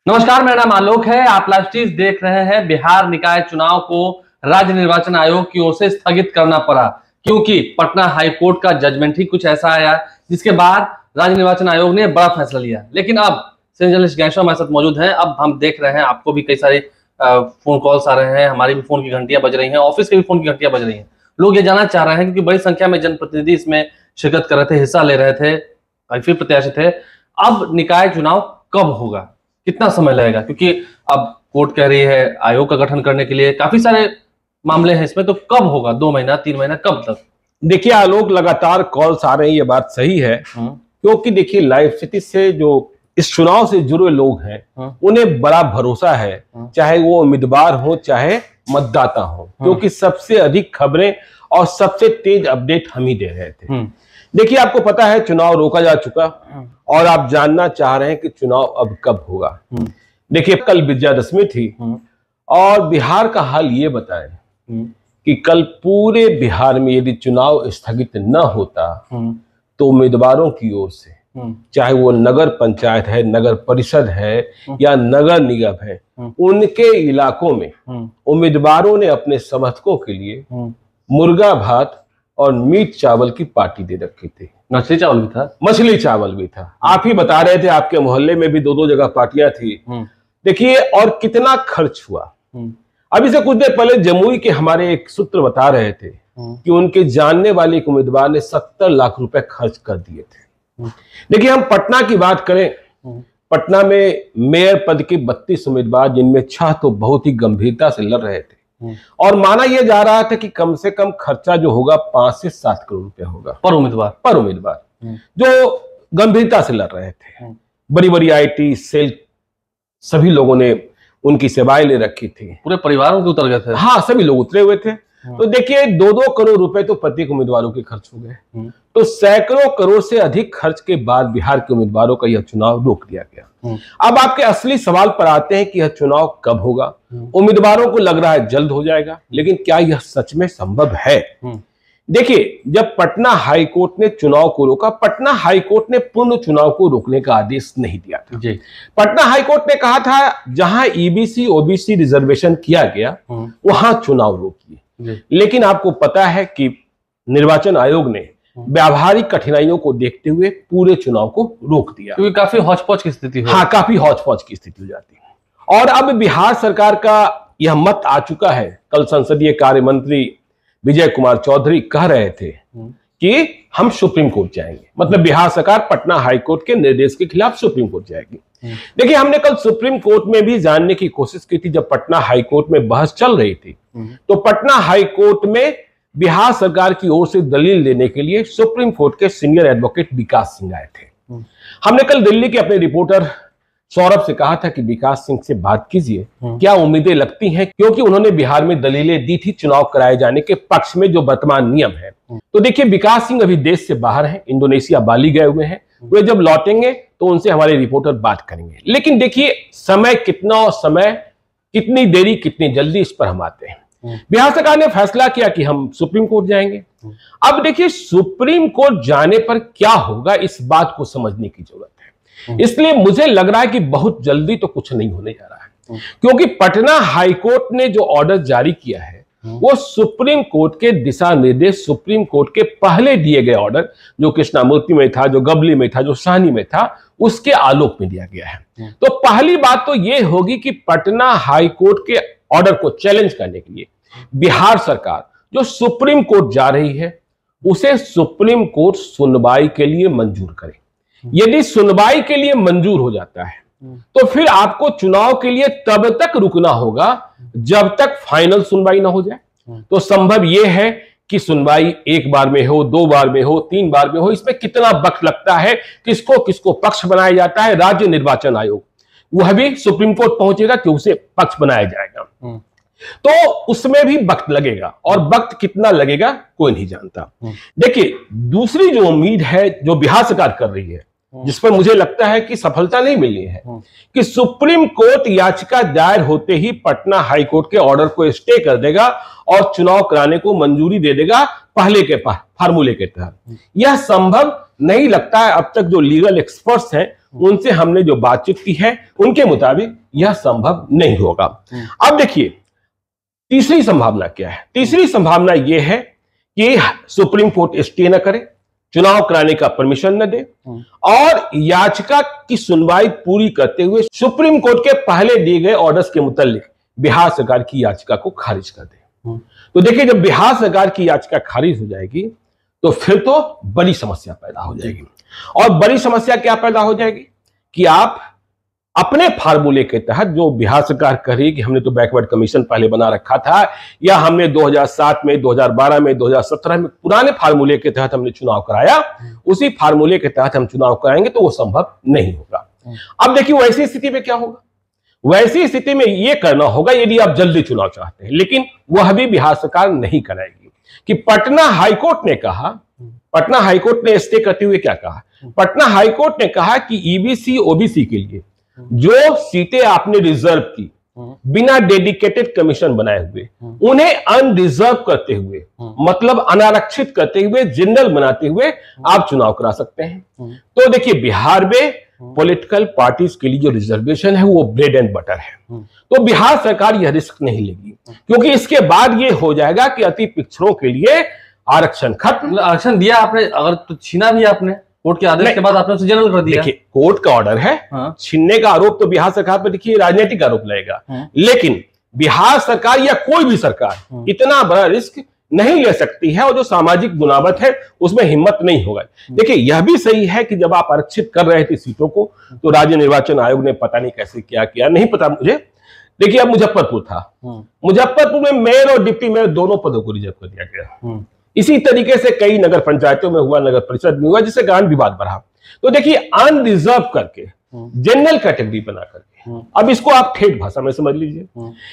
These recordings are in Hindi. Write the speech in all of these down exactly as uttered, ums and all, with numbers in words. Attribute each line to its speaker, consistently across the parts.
Speaker 1: नमस्कार, मेरा नाम आलोक है। आप लाइव स्ट्रीम देख रहे हैं। बिहार निकाय चुनाव को राज्य निर्वाचन आयोग की ओर से स्थगित करना पड़ा क्योंकि पटना हाई कोर्ट का जजमेंट ही कुछ ऐसा आया जिसके बाद राज्य निर्वाचन आयोग ने बड़ा फैसला लिया। लेकिन अब जर्नलिस्ट गैंगस्टर हमारे साथ मौजूद हैं। अब हम देख रहे हैं, आपको भी कई सारे फोन कॉल्स आ रहे हैं, हमारी भी फोन की घंटियां बज रही हैं, ऑफिस के भी फोन की घंटियां बज रही हैं। लोग ये जानना चाह रहे हैं क्योंकि बड़ी संख्या में जनप्रतिनिधि इसमें शिरकत कर रहे थे, हिस्सा ले रहे थे, फिर प्रत्याशी थे। अब निकाय चुनाव कब होगा, कितना समय लगेगा? क्योंकि अब कोर्ट कह रही है आयोग का गठन करने के लिए, काफी सारे मामले हैं इसमें, तो कब होगा? दो महीना तीन महीना कब तक?
Speaker 2: देखिए आलोक, लगातार कॉल्स आ रहे हैं, ये बात सही है। क्योंकि देखिए लाइव सिटी से जो इस चुनाव से जुड़े लोग हैं उन्हें बड़ा भरोसा है, चाहे वो उम्मीदवार हो चाहे मतदाता हो, क्योंकि सबसे अधिक खबरें और सबसे तेज अपडेट हम ही दे रहे थे। देखिए आपको पता है चुनाव रोका जा चुका और आप जानना चाह रहे हैं कि चुनाव अब कब होगा। देखिए कल विजयादशमी थी और बिहार का हाल ये बताएं कि कल पूरे बिहार में यदि चुनाव स्थगित न होता तो उम्मीदवारों की ओर से, चाहे वो नगर पंचायत है, नगर परिषद है या नगर निगम है, उनके इलाकों में उम्मीदवारों ने अपने समर्थकों के लिए मुर्गा भात और मीट चावल की पार्टी दे रखी थी।
Speaker 1: मछली चावल भी था
Speaker 2: मछली चावल भी था। आप ही बता रहे थे आपके मोहल्ले में भी दो दो जगह पार्टियां थी। देखिए और कितना खर्च हुआ। अभी से कुछ देर पहले जमुई के हमारे एक सूत्र बता रहे थे कि उनके जानने वाले एक उम्मीदवार ने सत्तर लाख रुपए खर्च कर दिए थे। देखिए हम पटना की बात करें, पटना में मेयर पद के बत्तीस उम्मीदवार, जिनमें छह तो बहुत ही गंभीरता से लड़ रहे थे और माना यह जा रहा था कि कम से कम खर्चा जो होगा पांच से सात करोड़ रुपया होगा
Speaker 1: पर उम्मीदवार
Speaker 2: पर उम्मीदवार जो गंभीरता से लड़ रहे थे। बड़ी बड़ी आईटी सेल सभी लोगों ने उनकी सेवाएं ले रखी थी,
Speaker 1: पूरे परिवारों के उतर गए थे।
Speaker 2: हाँ, सभी लोग उतरे हुए थे। तो देखिए दो दो करोड़ रुपए तो प्रत्येक उम्मीदवारों के खर्च हो गए। तो सैकड़ों करोड़ से अधिक खर्च के बाद बिहार के उम्मीदवारों का यह चुनाव रोक दिया गया। अब आपके असली सवाल पर आते हैं कि यह चुनाव कब होगा। उम्मीदवारों को लग रहा है जल्द हो जाएगा, लेकिन क्या यह सच में संभव है? देखिए जब पटना हाई कोर्ट ने चुनाव को रोका, पटना हाई कोर्ट ने पूर्ण चुनाव को रोकने का आदेश नहीं दिया था। जी। पटना हाई कोर्ट ने कहा था जहां ईबीसी ओबीसी रिजर्वेशन किया गया वहां चुनाव रोकिए। लेकिन आपको पता है कि निर्वाचन आयोग ने व्यावहारिक कठिनाइयों को देखते हुए पूरे चुनाव को रोक दिया,
Speaker 1: क्योंकि काफी हौच-पौच की स्थिति है।
Speaker 2: हाँ, काफी हौच-पौच की स्थिति हो जाती है। और अब बिहार सरकार का यह मत आ चुका है। कल संसदीय कार्य मंत्री विजय कुमार चौधरी कह रहे थे कि हम सुप्रीम कोर्ट जाएंगे, मतलब बिहार सरकार पटना हाई कोर्ट के निर्देश के खिलाफ सुप्रीम कोर्ट जाएगी। देखिए हमने कल सुप्रीम कोर्ट में भी जानने की कोशिश की थी। जब पटना हाई कोर्ट में बहस चल रही थी तो पटना हाई कोर्ट में बिहार सरकार की ओर से दलील देने के लिए सुप्रीम कोर्ट के सीनियर एडवोकेट विकास सिंह आए थे। हमने कल दिल्ली के अपने रिपोर्टर सौरभ से कहा था कि विकास सिंह से बात कीजिए, क्या उम्मीदें लगती हैं, क्योंकि उन्होंने बिहार में दलीलें दी थी चुनाव कराए जाने के पक्ष में जो वर्तमान नियम है। तो देखिए विकास सिंह अभी देश से बाहर हैं, इंडोनेशिया बाली गए हुए हैं। वे जब लौटेंगे तो उनसे हमारे रिपोर्टर बात करेंगे। लेकिन देखिए समय कितना और समय कितनी देरी कितनी जल्दी, इस पर हम आते हैं। बिहार सरकार ने फैसला किया कि हम सुप्रीम कोर्ट जाएंगे। अब देखिए सुप्रीम कोर्ट जाने पर क्या होगा, इस बात को समझने की जरूरत है। इसलिए मुझे लग रहा है कि बहुत जल्दी तो कुछ नहीं होने जा रहा है, क्योंकि पटना हाई कोर्ट ने जो ऑर्डर जारी किया है वो सुप्रीम कोर्ट के दिशा निर्देश, सुप्रीम कोर्ट के पहले दिए गए ऑर्डर जो कृष्णामूर्ति में था, जो गबली में था, जो साहनी में था, उसके आलोक में दिया गया है। तो पहली बात तो यह होगी कि पटना हाई कोर्ट के ऑर्डर को चैलेंज करने के लिए बिहार सरकार जो सुप्रीम कोर्ट जा रही है उसे सुप्रीम कोर्ट सुनवाई के लिए मंजूर करे। यदि सुनवाई के लिए मंजूर हो जाता है तो फिर आपको चुनाव के लिए तब तक रुकना होगा जब तक फाइनल सुनवाई ना हो जाए। तो संभव यह है कि सुनवाई एक बार में हो, दो बार में हो, तीन बार में हो। इसमें कितना वक्त लगता है, किसको किसको पक्ष बनाया जाता है, राज्य निर्वाचन आयोग वह भी सुप्रीम कोर्ट पहुंचेगा कि उसे पक्ष बनाया जाएगा, तो उसमें भी वक्त लगेगा। और वक्त कितना लगेगा कोई नहीं जानता। देखिए दूसरी जो उम्मीद है जो बिहार सरकार कर रही है, जिस पर मुझे लगता है कि सफलता नहीं मिली है, कि सुप्रीम कोर्ट याचिका दायर होते ही पटना हाई कोर्ट के ऑर्डर को स्टे कर देगा और चुनाव कराने को मंजूरी दे देगा पहले के फार्मूले के तहत। यह संभव नहीं लगता है अब तक जो लीगल एक्सपर्ट्स हैं उनसे हमने जो बातचीत की है उनके मुताबिक यह संभव नहीं होगा। अब देखिए तीसरी संभावना क्या है। तीसरी संभावना यह है कि सुप्रीम कोर्ट स्टे न करे, चुनाव कराने का परमिशन न दे और याचिका की सुनवाई पूरी करते हुए सुप्रीम कोर्ट के पहले दिए गए ऑर्डर्स के मुताबिक बिहार सरकार की याचिका को खारिज कर दे। तो देखिए जब बिहार सरकार की याचिका खारिज हो जाएगी तो फिर तो बड़ी समस्या पैदा हो जाएगी। और बड़ी समस्या क्या पैदा हो जाएगी कि आप अपने फार्मूले के तहत जो बिहार सरकार कह रही है कि हमने तो बैकवर्ड कमीशन पहले बना रखा था या हमने दो हज़ार सात में, दो हज़ार बारह में, दो हज़ार सत्रह में पुराने फार्मूले के तहत हमने चुनाव कराया, उसी फार्मूले के तहत हम चुनाव कराएंगे तो वो संभव नहीं होगा। अब देखिए वैसी स्थिति में क्या होगा। वैसी स्थिति में यह करना होगा यदि आप जल्दी चुनाव चाहते हैं, लेकिन वह भी बिहार सरकार नहीं कराएगी कि पटना हाईकोर्ट ने कहा, पटना हाईकोर्ट ने स्टे करते हुए क्या कहा, पटना हाईकोर्ट ने कहा कि ईबीसी ओबीसी के लिए जो सीटें आपने रिजर्व की बिना डेडिकेटेड कमीशन बनाए हुए उन्हें अनरिजर्व करते हुए मतलब अनारक्षित करते हुए जनरल बनाते हुए आप चुनाव करा सकते हैं। तो देखिए बिहार में पॉलिटिकल पार्टीज के लिए जो रिजर्वेशन है वो ब्रेड एंड बटर है। तो बिहार सरकार यह रिस्क नहीं लेगी क्योंकि इसके बाद ये हो जाएगा कि अति पिछड़ों के लिए आरक्षण खत्म।
Speaker 1: आरक्षण दिया आपने, अगर तो छीना भी आपने कोर्ट के आदेश के बाद आपने उसे जनरल कर दिया।
Speaker 2: देखिए कोर्ट का ऑर्डर है, हाँ। छीनने का आरोप तो बिहार सरकार पर देखिए राजनीतिक आरोप लगेगा, हाँ। लेकिन बिहार सरकार या कोई भी सरकार हाँ। इतना बड़ा रिस्क नहीं ले सकती है और जो सामाजिक बुनावट है उसमें हिम्मत नहीं होगा। देखिए यह भी सही है कि जब आप आरक्षित कर रहे थे सीटों को तो राज्य निर्वाचन आयोग ने पता नहीं कैसे क्या किया, नहीं पता मुझे। देखिए अब मुजफ्फरपुर था, मुजफ्फरपुर में मेयर और डिप्टी मेयर दोनों पदों को रिजर्व कर दिया गया। इसी तरीके से कई नगर पंचायतों में हुआ, नगर परिषद में हुआ, जिससे कारण विवाद बढ़ा। तो देखिए अनरिजर्व करके जनरल कैटेगरी बना करके, अब इसको आप ठेठ भाषा में समझ लीजिए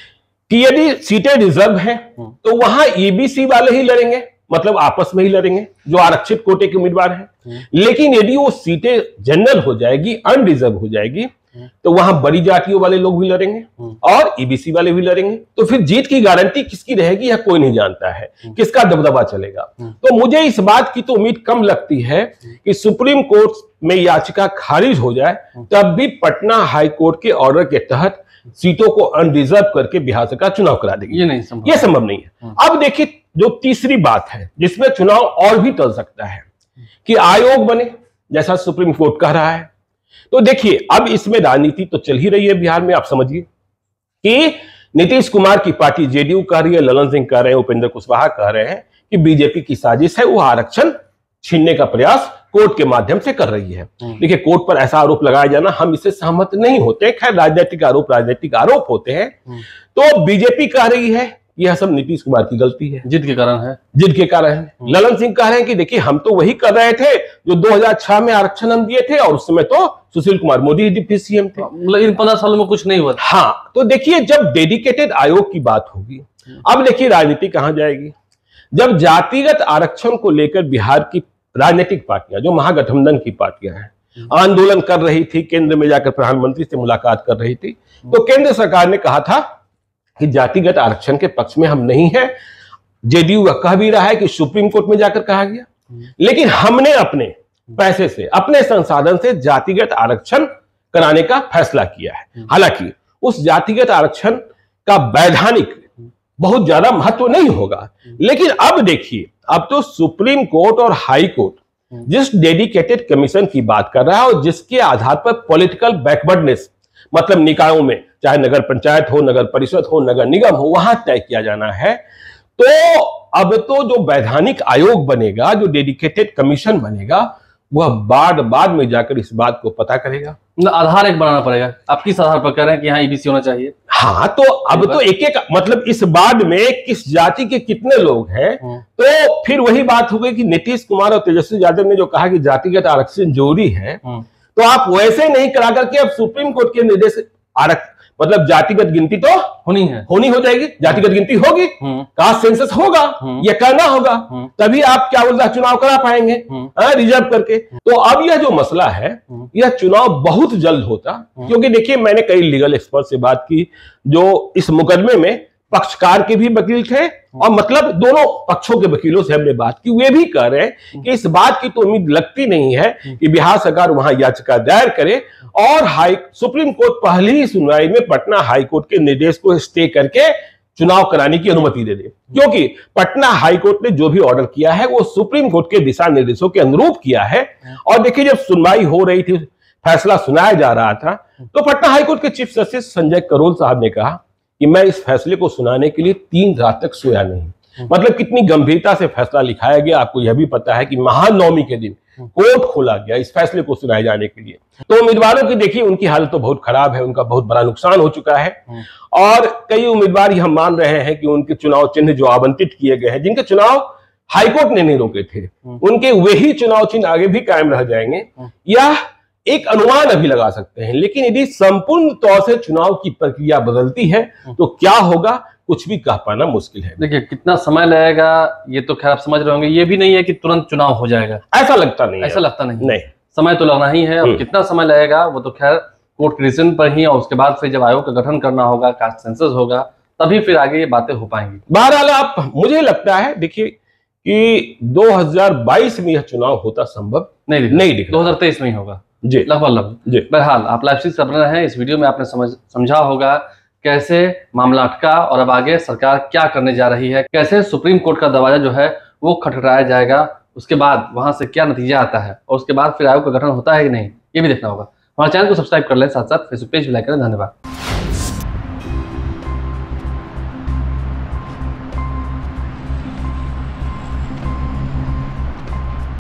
Speaker 2: कि यदि सीटें रिजर्व हैं तो वहां ईबीसी वाले ही लड़ेंगे, मतलब आपस में ही लड़ेंगे जो आरक्षित कोटे के उम्मीदवार हैं। लेकिन यदि वो सीटें जनरल हो जाएगी, अनरिजर्व हो जाएगी, तो वहां बड़ी जातियों वाले लोग भी लड़ेंगे और ईबीसी वाले भी लड़ेंगे। तो फिर जीत की गारंटी किसकी रहेगी यह कोई नहीं जानता है, किसका दबदबा चलेगा। तो मुझे इस बात की तो उम्मीद कम लगती है कि सुप्रीम कोर्ट में याचिका खारिज हो जाए तब भी पटना हाई कोर्ट के ऑर्डर के तहत सीटों को अनरिजर्व करके बिहार सरकार चुनाव करा देगी।
Speaker 1: ये नहीं संभव,
Speaker 2: ये संभव नहीं है। अब देखिए जो तीसरी बात है जिसमें चुनाव और भी टल सकता है कि आयोग बने, जैसा सुप्रीम कोर्ट कह रहा है। तो देखिए अब इसमें राजनीति तो चल ही रही है बिहार में। आप समझिए कि नीतीश कुमार की पार्टी जेडीयू कह रही है, ललन सिंह कह रहे हैं, उपेंद्र कुशवाहा कह रहे हैं कि बीजेपी की साजिश है, वो आरक्षण छीनने का प्रयास कोर्ट के माध्यम से कर रही है। देखिए कोर्ट पर ऐसा आरोप लगाया जाना हम इससे सहमत नहीं होते। खैर राजनीतिक आरोप राजनीतिक आरोप होते हैं। तो बीजेपी कह रही है यह सब नीतीश कुमार की गलती है,
Speaker 1: जिद के कारण है,
Speaker 2: जिद के कारण है। ललन सिंह कह रहे हैं कि देखिए हम तो वही कर रहे थे जो दो हज़ार छह में आरक्षण हम दिए थे और उस समय तो सुशील कुमार मोदी डिप्टी सीएम थे,
Speaker 1: मतलब इन पंद्रह सालों में कुछ नहीं हुआ।
Speaker 2: हाँ तो देखिए जब डेडिकेटेड आयोग की बात होगी, अब देखिए राजनीति कहां जाएगी। जब जातिगत आरक्षण को लेकर बिहार की राजनीतिक पार्टियां जो महागठबंधन की पार्टियां हैं आंदोलन कर रही थी, केंद्र में जाकर प्रधानमंत्री से मुलाकात कर रही थी, तो केंद्र सरकार ने कहा था कि जातिगत आरक्षण के पक्ष में हम नहीं है। जेडीयू कह भी रहा है कि सुप्रीम कोर्ट में जाकर कहा गया, लेकिन हमने अपने पैसे से, अपने संसाधन से जातिगत आरक्षण कराने का फैसला किया है। हालांकि उस जातिगत आरक्षण का वैधानिक बहुत ज्यादा महत्व नहीं होगा, लेकिन अब देखिए अब तो सुप्रीम कोर्ट और हाई कोर्ट जिस डेडिकेटेड कमीशन की बात कर रहा है और जिसके आधार पर पॉलिटिकल बैकवर्डनेस मतलब निकायों में चाहे नगर पंचायत हो, नगर परिषद हो, नगर निगम हो, वहां तय किया जाना है। तो अब तो जो वैधानिक आयोग बनेगा, जो डेडिकेटेड कमीशन बनेगा, वह बाद बाद में जाकर इस बात को पता करेगा।
Speaker 1: आधार एक बनाना पड़ेगा। आप किस आधार पर कह रहे हैं कि यहाँ ईबीसी होना चाहिए?
Speaker 2: हाँ तो अब तो एक एक मतलब इस बाद में किस जाति के कितने लोग हैं, तो फिर वही बात हो गई कि नीतीश कुमार और तेजस्वी यादव ने जो कहा कि जातिगत आरक्षण जरूरी है, तो आप वैसे नहीं करा करके अब सुप्रीम कोर्ट के निर्देश आरक्षण मतलब जातिगत गिनती तो
Speaker 1: होनी है,
Speaker 2: होनी हो जाएगी, जातिगत गिनती होगी, कास्ट सेंसस होगा, ये करना होगा, तभी आप क्या बोलते हैं चुनाव करा पाएंगे रिजर्व करके। तो अब यह जो मसला है यह चुनाव बहुत जल्द होता, क्योंकि देखिए मैंने कई लीगल एक्सपर्ट से बात की जो इस मुकदमे में पक्षकार के भी वकील थे और मतलब दोनों पक्षों के वकीलों से हमने बात की। वे भी कह रहे हैं कि इस बात की तो उम्मीद लगती नहीं है कि बिहार सरकार वहां याचिका दायर करे और हाई सुप्रीम कोर्ट पहली ही सुनवाई में पटना हाईकोर्ट के निर्देश को स्टे करके चुनाव कराने की अनुमति दे दे, क्योंकि पटना हाईकोर्ट ने जो भी ऑर्डर किया है वो सुप्रीम कोर्ट के दिशा निर्देशों के अनुरूप किया है। और देखिए, जब सुनवाई हो रही थी, फैसला सुनाया जा रहा था, तो पटना हाईकोर्ट के चीफ जस्टिस संजय करोल साहब ने कहा कि मैं इस फैसले को सुनाने के लिए तीन रात तक सोया नहीं। मतलब कितनी गंभीरता से फैसला लिखाया गया। आपको यह भी पता है कि महानवमी के दिन कोर्ट खोला गया इस फैसले को सुनाए जाने के लिए। तो उम्मीदवारों की देखिए, उनकी हालत तो बहुत खराब है, उनका बहुत बड़ा नुकसान हो चुका है और कई उम्मीदवार हम मान रहे हैं कि उनके चुनाव चिन्ह जो आवंटित किए गए हैं, जिनके चुनाव हाईकोर्ट ने नहीं रोके थे, उनके वही चुनाव चिन्ह आगे भी कायम रह जाएंगे। यह एक अनुमान अभी लगा सकते हैं, लेकिन यदि संपूर्ण तौर से चुनाव की प्रक्रिया बदलती है तो क्या होगा, कुछ भी कह पाना मुश्किल है।
Speaker 1: देखिए, कितना समय लगेगा ये तो खैर आप समझ रहे होंगे। ये भी नहीं है कि तुरंत चुनाव हो जाएगा,
Speaker 2: ऐसा लगता नहीं
Speaker 1: ऐसा
Speaker 2: है।
Speaker 1: लगता नहीं
Speaker 2: नहीं,
Speaker 1: समय तो लगना ही है। अब कितना समय लगेगा वो तो खैर कोर्ट के डिसीजन पर ही, और उसके बाद फिर जब आयोग का गठन करना होगा, कास्ट सेंसस होगा, तभी फिर आगे ये बातें हो पाएंगी।
Speaker 2: बहरहाल आप मुझे लगता है देखिए कि दो हज़ार बाईस में यह चुनाव होता संभव
Speaker 1: नहीं दिख
Speaker 2: नहीं दिख
Speaker 1: दो हजार तेईस में ही होगा
Speaker 2: जी,
Speaker 1: लगभग लगभग। बहरहाल आप लाइव स्ट्रीम कर रहे हैं, इस वीडियो में आपने समझ समझा होगा कैसे मामला अटका और अब आगे सरकार क्या करने जा रही है, कैसे सुप्रीम कोर्ट का दरवाजा जो है वो खटखटाया जाएगा, उसके बाद वहां से क्या नतीजा आता है और उसके बाद फिर आयोग का गठन होता है कि नहीं, ये भी देखना होगा। हमारे चैनल को सब्सक्राइब कर लें, साथ साथ फेसबुक पेज भी लाइक करें। धन्यवाद।